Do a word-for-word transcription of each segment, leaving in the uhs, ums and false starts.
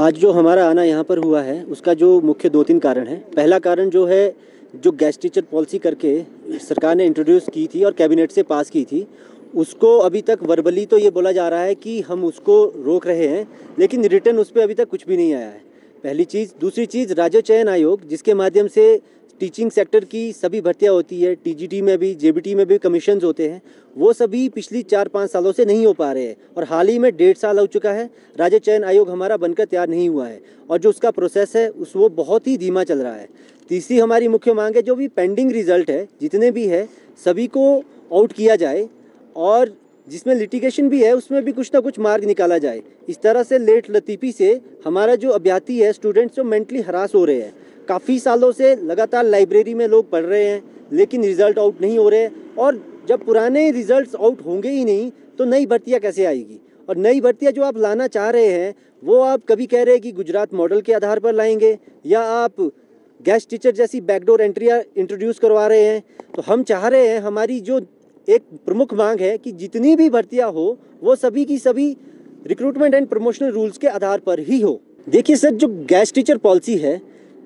आज जो हमारा आना यहाँ पर हुआ है उसका जो मुख्य दो तीन कारण है। पहला कारण जो है, जो गेस्ट टीचर पॉलिसी करके सरकार ने इंट्रोड्यूस की थी और कैबिनेट से पास की थी, उसको अभी तक वर्बली तो ये बोला जा रहा है कि हम उसको रोक रहे हैं, लेकिन रिटर्न उस पर अभी तक कुछ भी नहीं आया है। पहली चीज़। दूसरी चीज़, राज्य चयन आयोग जिसके माध्यम से टीचिंग सेक्टर की सभी भर्तियां होती है, टीजीटी में भी, जेबीटी में भी कमीशंस होते हैं, वो सभी पिछली चार पाँच सालों से नहीं हो पा रहे हैं और हाल ही में डेढ़ साल हो चुका है, राज्य चयन आयोग हमारा बनकर तैयार नहीं हुआ है और जो उसका प्रोसेस है उस वो बहुत ही धीमा चल रहा है। तीसरी हमारी मुख्य मांग है, जो भी पेंडिंग रिजल्ट है जितने भी है सभी को आउट किया जाए और जिसमें लिटिगेशन भी है उसमें भी कुछ ना कुछ मार्ग निकाला जाए। इस तरह से लेट लतीफ़ी से हमारा जो अभ्यर्थी है, स्टूडेंट्स जो मेंटली हरास हो रहे हैं, काफ़ी सालों से लगातार लाइब्रेरी में लोग पढ़ रहे हैं लेकिन रिज़ल्ट आउट नहीं हो रहे, और जब पुराने रिज़ल्ट्स आउट होंगे ही नहीं तो नई भर्तियां कैसे आएगी। और नई भर्तियां जो आप लाना चाह रहे हैं वो आप कभी कह रहे हैं कि गुजरात मॉडल के आधार पर लाएंगे, या आप गेस्ट टीचर जैसी बैकडोर एंट्रियाँ इंट्रोड्यूस करवा रहे हैं। तो हम चाह रहे हैं, हमारी जो एक प्रमुख मांग है कि जितनी भी भर्तियां हो वो सभी की सभी रिक्रूटमेंट एंड प्रमोशनल रूल्स के आधार पर ही हो। देखिए सर, जो गेस्ट टीचर पॉलिसी है,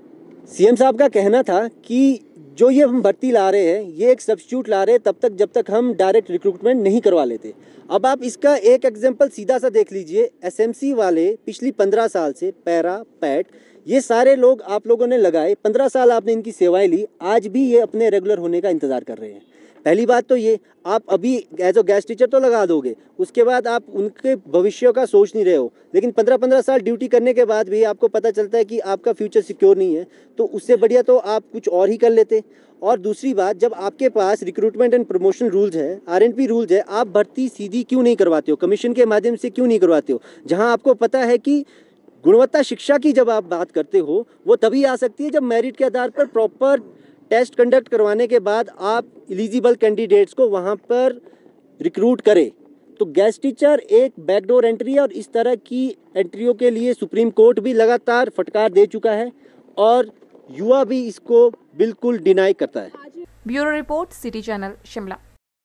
सीएम साहब का कहना था कि जो ये हम भर्ती ला रहे हैं ये एक सब्स्टिट्यूट ला रहे हैं तब तक जब तक हम डायरेक्ट रिक्रूटमेंट नहीं करवा लेते। अब आप इसका एक एग्जांपल सीधा सा देख लीजिए, एसएमसी वाले पिछली पंद्रह साल से पैरा पैट ये सारे लोग आप लोगों ने लगाए, पंद्रह साल आपने इनकी सेवाएं ली, आज भी ये अपने रेगुलर होने का इंतज़ार कर रहे हैं। पहली बात तो ये, आप अभी एज अ गेस्ट टीचर तो लगा दोगे, उसके बाद आप उनके भविष्य का सोच नहीं रहे हो, लेकिन पंद्रह पंद्रह साल ड्यूटी करने के बाद भी आपको पता चलता है कि आपका फ्यूचर सिक्योर नहीं है, तो उससे बढ़िया तो आप कुछ और ही कर लेते। और दूसरी बात, जब आपके पास रिक्रूटमेंट एंड प्रमोशन रूल्स है, आरएनपी रूल्स है, आप भर्ती सीधी क्यों नहीं करवाते हो, कमीशन के माध्यम से क्यों नहीं करवाते हो, जहाँ आपको पता है कि गुणवत्ता शिक्षा की जब आप बात करते हो वो तभी आ सकती है जब मेरिट के आधार पर प्रॉपर टेस्ट कंडक्ट करवाने के बाद आप एलिजिबल कैंडिडेट्स को वहाँ पर रिक्रूट करें। तो गेस्ट टीचर एक बैकडोर एंट्री है और इस तरह की एंट्रियों के लिए सुप्रीम कोर्ट भी लगातार फटकार दे चुका है और युवा भी इसको बिल्कुल डिनाई करता है। Bureau report, city channel, Shimla.